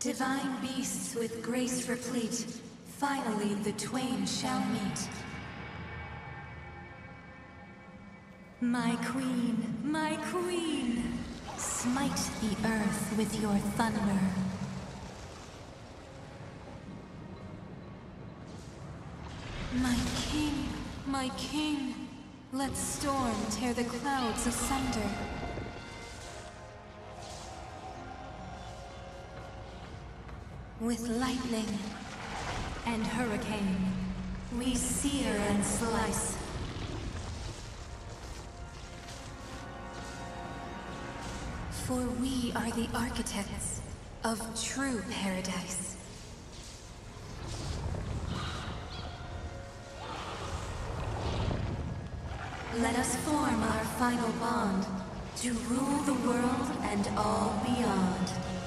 Divine beasts with grace replete, finally the twain shall meet. My queen, smite the earth with your thunder. My king, let storm tear the clouds asunder. With lightning and hurricane, we sear and slice. For we are the architects of true paradise. Let us form our final bond to rule the world and all beyond.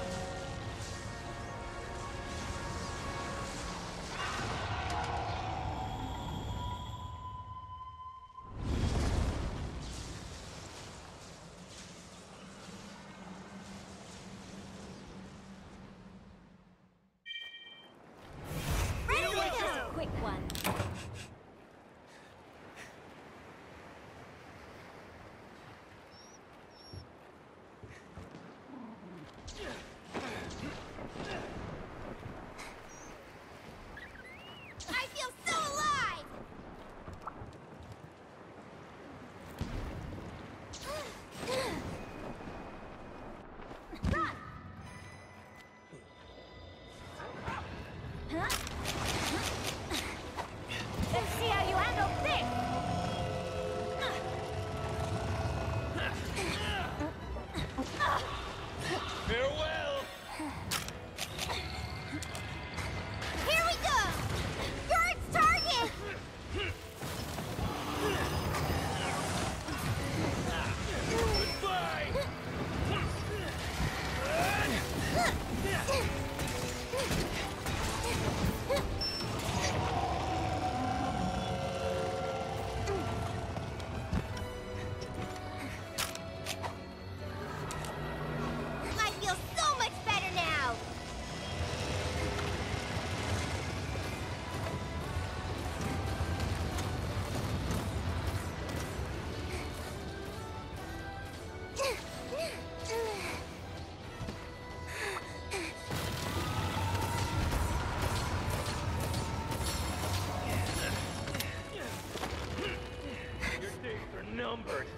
Numbered.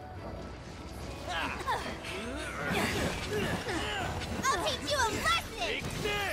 I'll teach you a lesson! Take this!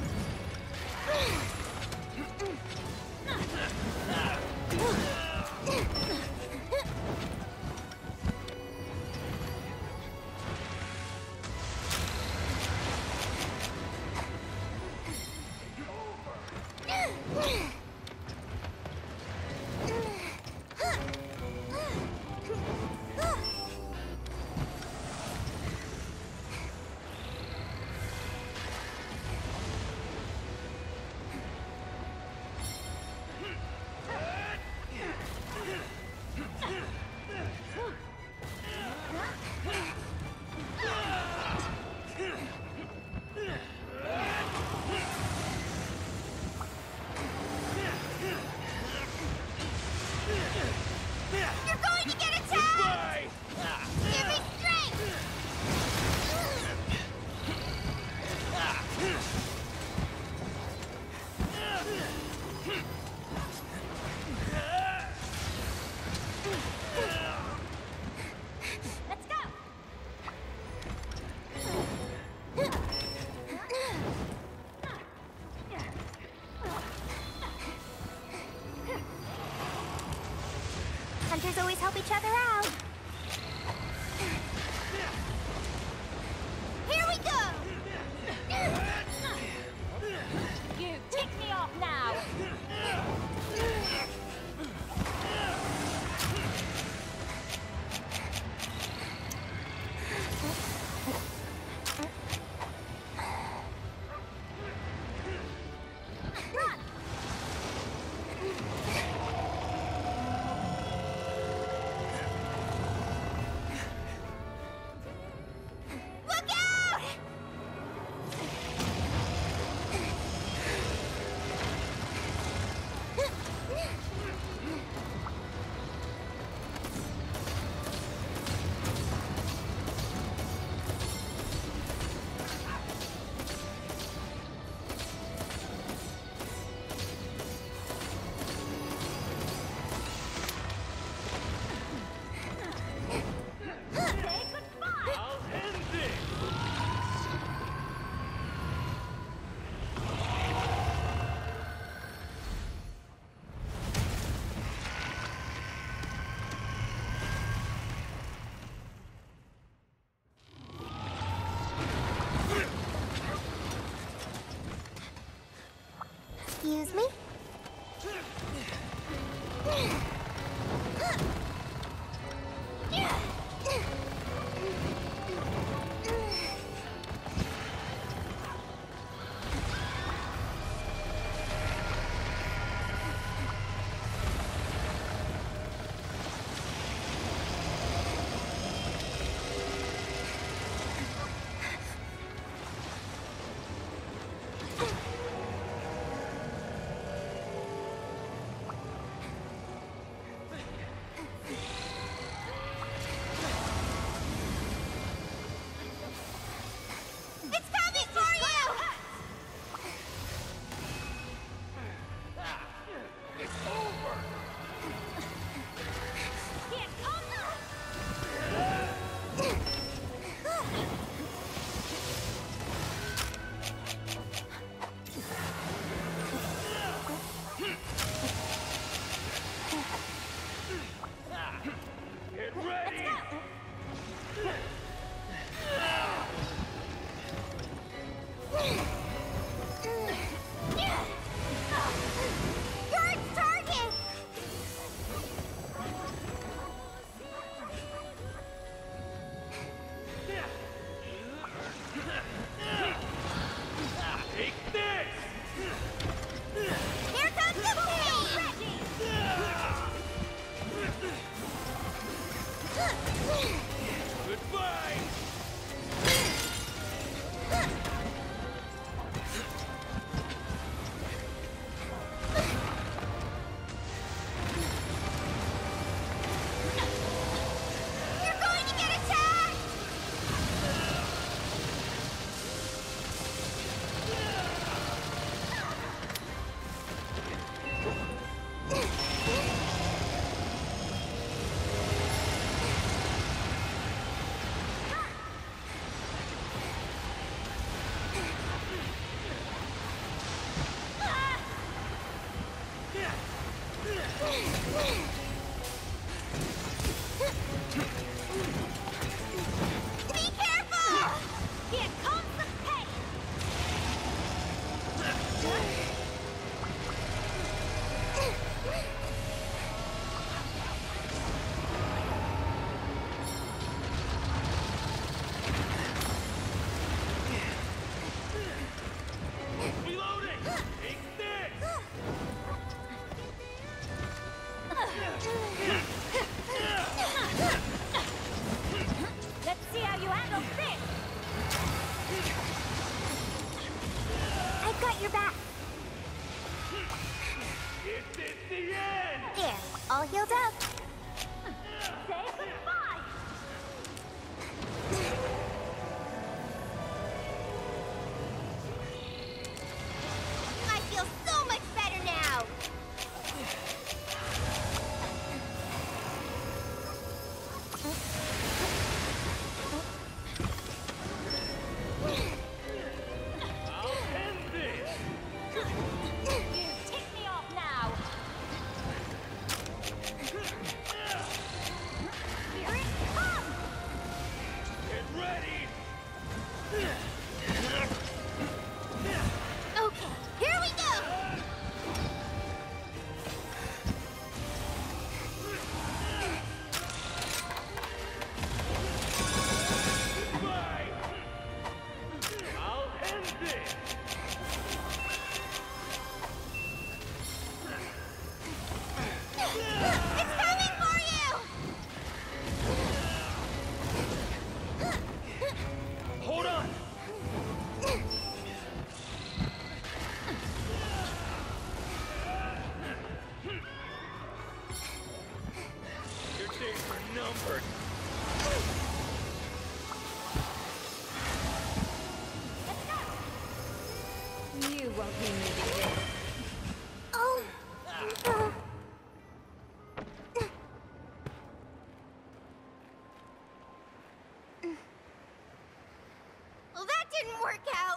Hunters always help each other out. Here we go! You tick me off now! Excuse me? All healed up. Say goodbye! I feel so much better now. I'll end this! You tick me off now! Here it comes! Get ready! Okay, here we go. Goodbye! I'll end this! It's coming for you. Hold on! Your days are numbered. You won't be needing this. Oh. Well, that didn't work out.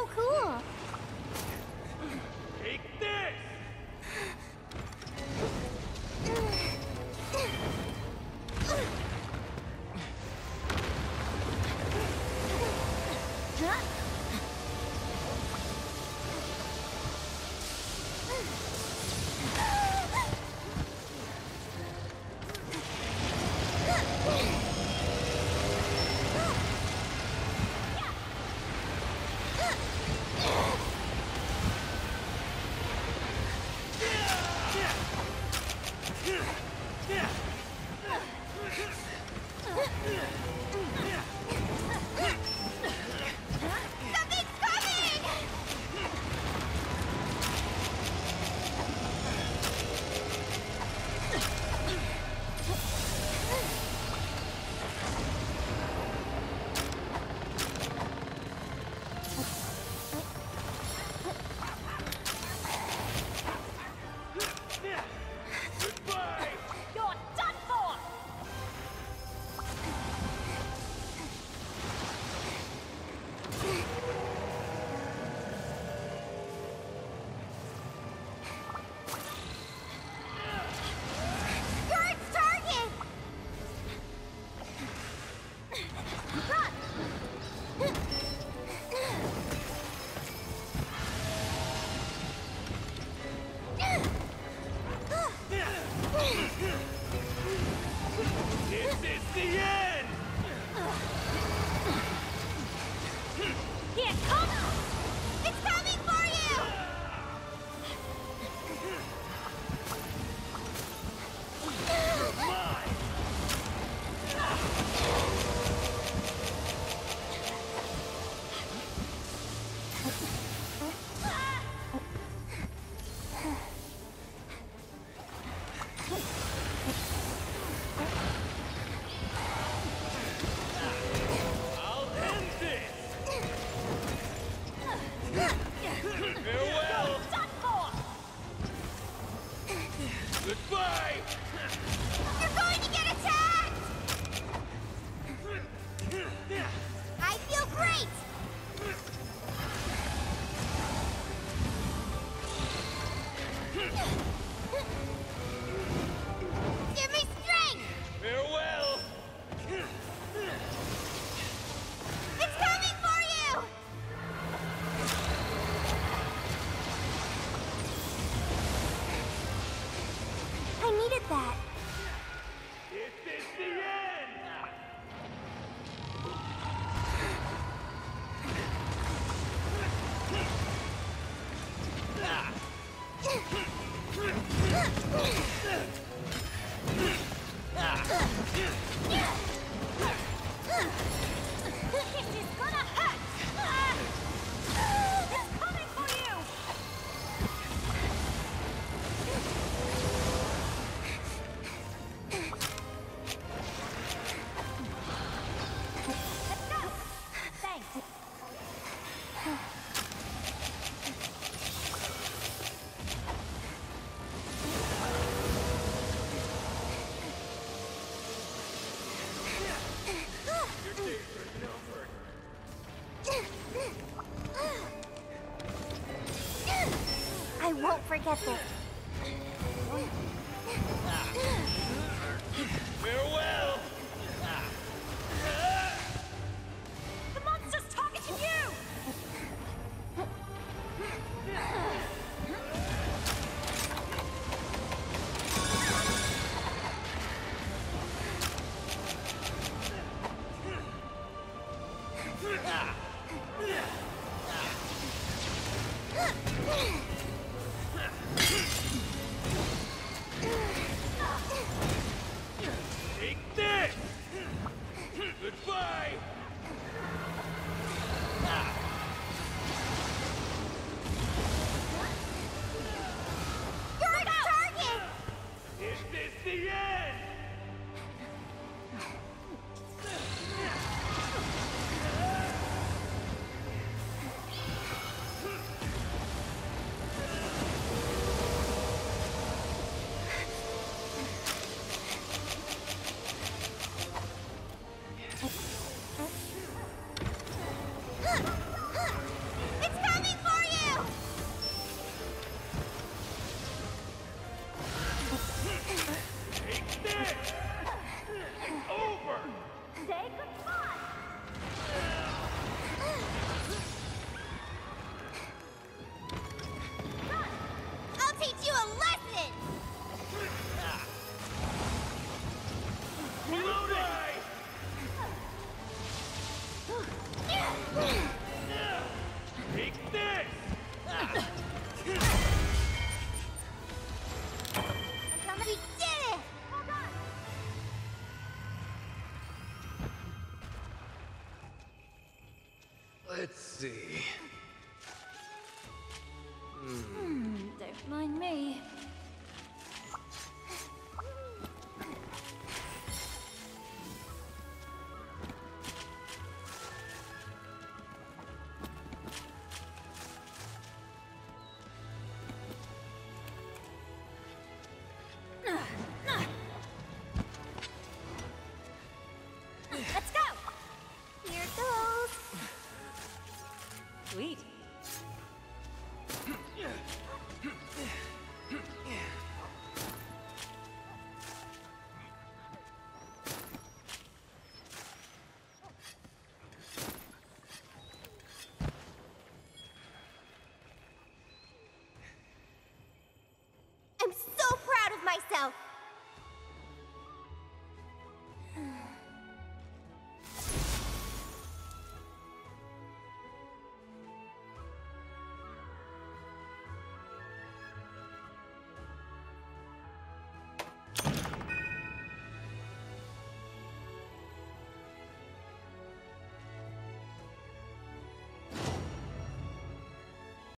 so cool. Take this! Something's coming! Goodbye! You're done for! You're its target! Run! This is the end! Here, come! It's coming for you! Mine! I'll end this! Farewell! Done for! Goodbye! You're going to get attacked! I feel great! Give me strength! Farewell! It's coming for you! I needed that. This is the end! This is gonna hurt! It's coming for you! Let's go! Thanks. Your days are numbered. I won't forget this. Farewell! The monster's targeting you! Take this! Goodbye! You're its target! This is the end! Don't mind me.